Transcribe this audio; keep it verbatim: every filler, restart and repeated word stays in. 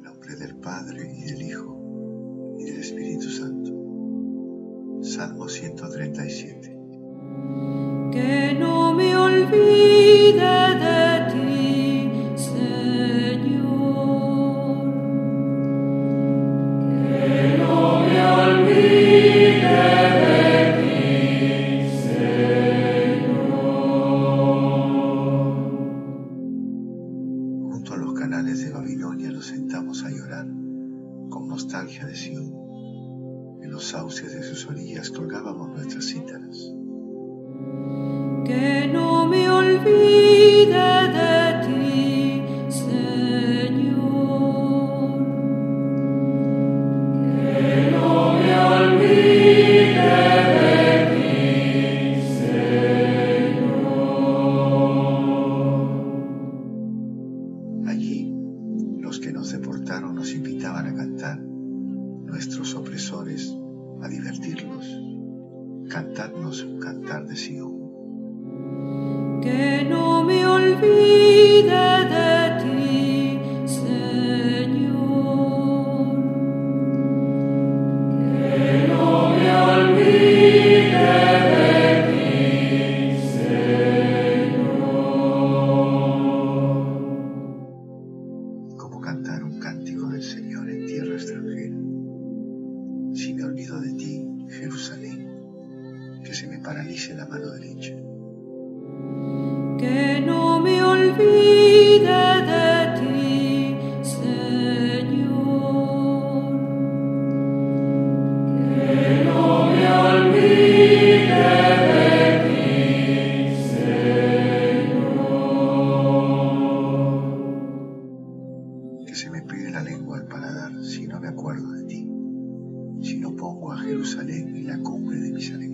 nombre del Padre, y del Hijo, y del Espíritu Santo. Salmo ciento treinta y siete. Que no me olvide de ti, Señor. Que no me olvide de ti, Señor. Junto a los canales de Babilonia nos sentamos a llorar, con nostalgia de Sión. En los sauces de sus orillas colgábamos nuestras cítaras. Que no me olvide de ti, Señor. Que no me olvide de ti, Señor. Allí, los que nos deportaron nos invitaban a cantar, nuestros opresores a divertirlos. Cantadnos un cantar de Sión. Que no me olvide de ti, Señor. Que no me olvide de ti, Señor. ¿Cómo cantar un cántico del Señor en tierra extranjera? Si me olvido de ti, Jerusalén, que se me paralice la mano derecha. Que no me olvide de ti, Señor. Que no me olvide de ti, Señor. Que se me pegue la lengua al paladar si no me acuerdo de ti, si no pongo a Jerusalén en la cumbre de mis alegrías.